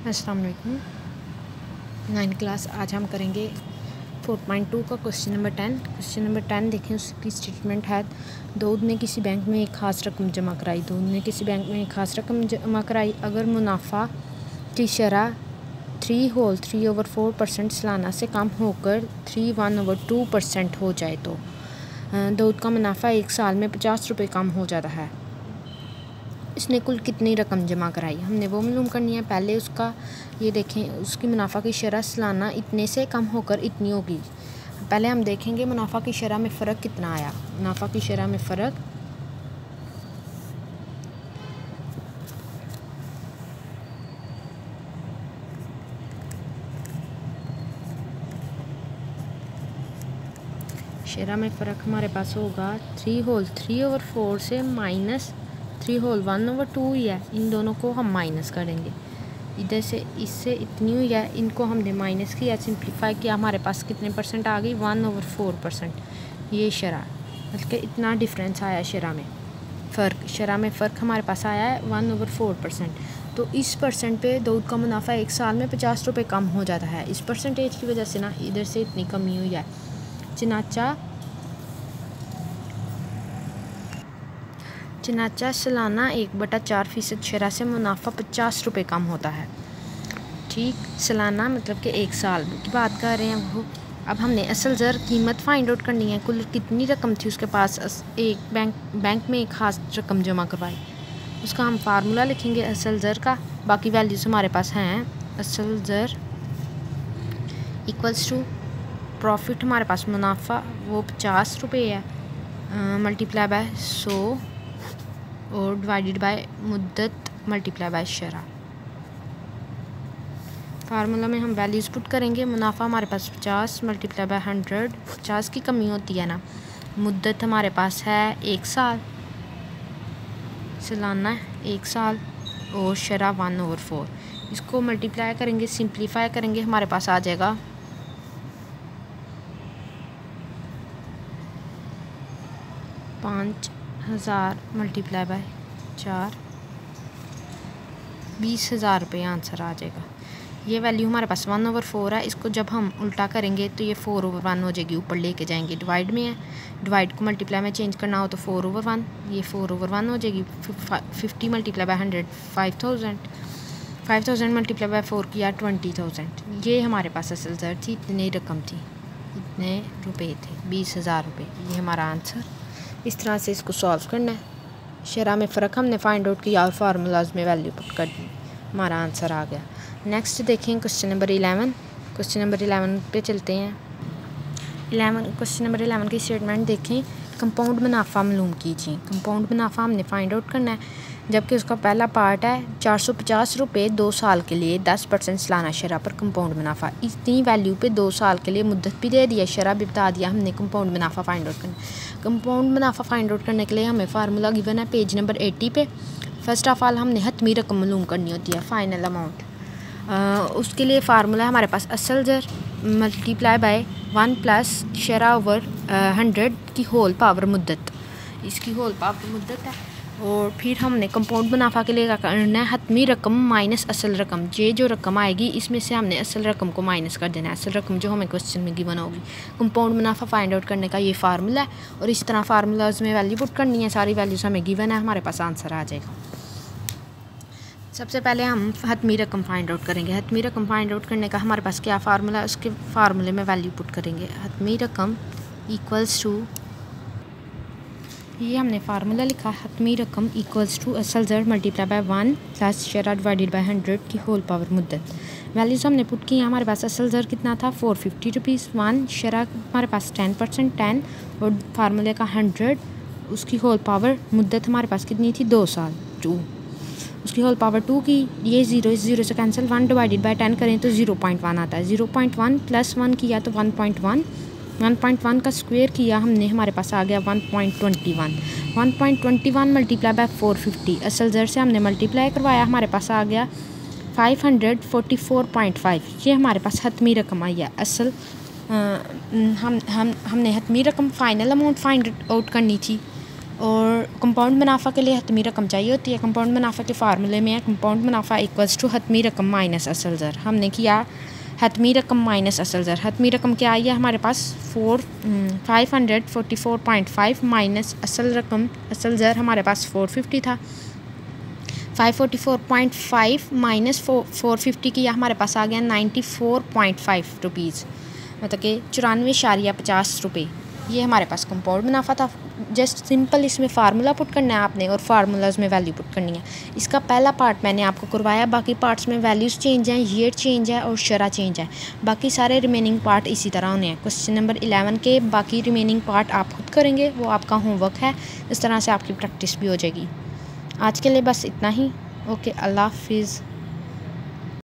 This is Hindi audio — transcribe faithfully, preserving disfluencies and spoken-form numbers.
अस्सलाम वालेकुम। नाइन्थ क्लास आज हम करेंगे फोर पॉइंट टू का question number ten. Question number ten देखें, उसकी स्टेटमेंट है दाऊद ने किसी बैंक में एक ख़ास रकम जमा कराई। दाऊद ने किसी बैंक में एक ख़ास रकम जमा कराई। अगर मुनाफा की शरह three whole three over four percent सालाना से कम होकर three one over two percent हो जाए तो दाऊद का मुनाफा एक साल में पचास रुपये कम हो जाता है। इसने कुल कितनी रकम जमा कराई, हमने वो मालूम करनी है। पहले उसका ये देखें, उसकी मुनाफा की शरह सालाना इतने से कम होकर इतनी होगी। पहले हम देखेंगे मुनाफा की शरह में फ़र्क कितना आया। मुनाफा की शरह में फ़र्क शरह में फ़र्क हमारे पास होगा three whole three over four से minus three whole one over two ही है। इन दोनों को हम माइनस करेंगे। इधर से इससे इतनी हुई है, इनको हमने माइनस किया, सिंप्लीफाई किया, हमारे पास कितने परसेंट आ गई, वन ओवर फोर परसेंट। ये शरह मतलब कि इतना डिफरेंस आया शरह में फ़र्क शरह में फ़र्क हमारे पास आया है वन ओवर फोर परसेंट। तो इस परसेंट पे दाऊद का मुनाफा एक साल में पचास रुपये कम हो जाता है। इस परसेंटेज की वजह से ना इधर से इतनी कमी हुई है। चनाचा चनाचा सालाना एक बटा चार फ़ीसद शरह से मुनाफा पचास रुपये कम होता है। ठीक, सालाना मतलब कि एक साल की बात कर रहे हैं वो। अब हमने असल ज़र कीमत फाइंड आउट करनी है। कुल कितनी रकम थी उसके पास, एक बैंक बैंक में एक ख़ास रकम जमा करवाई। उसका हम फार्मूला लिखेंगे असल ज़र का। बाकी वैल्यूज़ हमारे पास हैं। असल ज़र इक्वल्स टू प्रॉफिट, हमारे पास मुनाफा वो पचास रुपये है, मल्टीप्लाई बाय सौ और डिवाइडेड बाय मुद्दत मल्टीप्लाई बाय शरह। फार्मूला में हम वैल्यूज़ पुट करेंगे। मुनाफा हमारे पास पचास मल्टीप्लाई बाय हंड्रेड, पचास की कमी होती है ना। मुद्दत हमारे पास है एक साल, सालाना एक साल, और शरह वन ओवर फोर। इसको मल्टीप्लाई करेंगे, सिंप्लीफाई करेंगे, हमारे पास आ जाएगा पाँच हज़ार मल्टीप्लाई बाय चार, बीस हज़ार रुपये आंसर आ जाएगा। ये वैल्यू हमारे पास वन ओवर फोर है। इसको जब हम उल्टा करेंगे तो ये फोर ओवर वन हो जाएगी, ऊपर लेके जाएंगे, डिवाइड में है। डिवाइड को मल्टीप्लाई में चेंज करना हो तो फोर ओवर वन, ये फोर ओवर वन हो जाएगी। Fifty multiply by hundred five thousand, five thousand multiply by four किया ट्वेंटी थाउजेंड। ये हमारे पास असल ज़र थी, इतनी रकम थी, इतने रुपये थे, बीस हज़ार रुपये। ये हमारा आंसर। इस तरह से इसको सॉल्व करना है। शरह में फ़र्क हमने फाइंड आउट किया और फार्मूलाज में वैल्यू पुट कर दी, हमारा आंसर आ गया। नेक्स्ट देखें question number eleven. Question number eleven पे चलते हैं। इलेवन क्वेश्चन नंबर इलेवन की स्टेटमेंट देखें। कंपाउंड मुनाफा मालूम कीजिए। कंपाउंड मुनाफा हमने फाइंड आउट करना है, जबकि उसका पहला पार्ट है चार सौ पचास रुपये दो साल के लिए दस परसेंट सालाना शरह पर कंपाउंड मुनाफा। इतनी वैल्यू पे दो साल के लिए मुद्दत भी दे दिया, शरह भी बता दिया। हमने कंपाउंड मुनाफा फाइंड आउट करना। कंपाउंड मुनाफा फाइंड आउट करने के लिए हमें फार्मूला गिवन है पेज नंबर एटी पे। फर्स्ट ऑफ ऑल हमने हतमी रकम मालूम करनी होती है, फाइनल अमाउंट। उसके लिए फार्मूला हमारे पास असल ज़र मल्टीप्लाई बाय वन प्लस शरह ओवर हंड्रेड की होल पावर मुद्दत, इसकी होल पावर मुद्दत है। और फिर हमने कंपाउंड मुनाफा के लिए क्या करना है, हतमी रकम माइनस असल रकम। ये जो रकम आएगी इसमें से हमने असल रकम को माइनस कर देना है, असल रकम जो हमें क्वेश्चन में गिवन होगी। कंपाउंड मुनाफा फाइंड आउट करने का ये फार्मूला है, और इस तरह फार्मूलाज में वैल्यू पुट करनी है। सारी वैल्यूज़ हमें गिवन है, हमारे पास आंसर आ जाएगा। सबसे पहले हम हतमी रकम फाइंड आउट करेंगे। हतमी रकम फाइंड आउट करने का हमारे पास क्या फार्मूला है, उसके फार्मूले में वैल्यू पुट करेंगे। हतमी रकम इक्वल्स टू, ये हमने फार्मूला लिखा, हतमी रकम इक्वल्स टू असल ज़र मल्टीप्लाई बाय वन प्लस शरह डिवाइडेड बाय हंड्रेड की होल पावर मुद्दत। वैल्यूज़ हमने पुट की। हमारे पास असल ज़र कितना था, फोर फिफ्टी रुपीज़, वन शरह हमारे पास टेन परसेंट टेन, और फार्मूले का हंड्रेड, उसकी होल पावर मुद्दत हमारे पास कितनी थी, दो साल, टू, उसकी होल पावर टू की। ये ज़ीरो इस ज़ीरो से cancel, one divided by ten करें तो ज़ीरो पॉइंट वन आता है। Zero point one plus one किया तो one point one, one point one का स्क्वायर किया हमने, हमारे पास आ गया one point twenty one. One point twenty one multiply by four fifty, असल ज़र से हमने मल्टीप्लाई करवाया, हमारे पास आ गया five hundred forty four point five. ये हमारे पास हतमी रकम आई है। असल आ, हम हम हमने हतमी रकम फाइनल अमाउंट फाइंड आउट करनी थी, और कंपाउंड मुनाफा के लिए हतमी रकम चाहिए होती है। कंपाउंड मुनाफा के फार्मूले में है कंपाउंड मुनाफा इक्वल्स टू हतमी रकम माइनस असल ज़र। हमने किया हतमी रकम माइनस असल ज़र। हतमी रकम क्या आई है हमारे पास four five hundred forty four point five minus असल रकम असल ज़र हमारे पास फोर फिफ्टी था। Five forty four point five minus four fifty की हमारे पास आ गया ninety four point five rupees, मतलब कि चौरानवे शारिया पचास रुपये। ये हमारे पास कंपाउंड मुनाफा था। जस्ट सिंपल इसमें फार्मूला पुट करना है आपने और फार्मूलाज में वैल्यू पुट करनी है। इसका पहला पार्ट मैंने आपको करवाया, बाकी पार्ट्स में वैल्यूज़ चेंज हैं, ईयर चेंज है और शरा चेंज है। बाकी सारे रिमेनिंग पार्ट इसी तरह होने हैं। क्वेश्चन नंबर इलेवन के बाकी रिमेनिंग पार्ट आप खुद करेंगे, वो आपका होमवर्क है। इस तरह से आपकी प्रैक्टिस भी हो जाएगी। आज के लिए बस इतना ही। ओके, अल्लाह हाफिज़।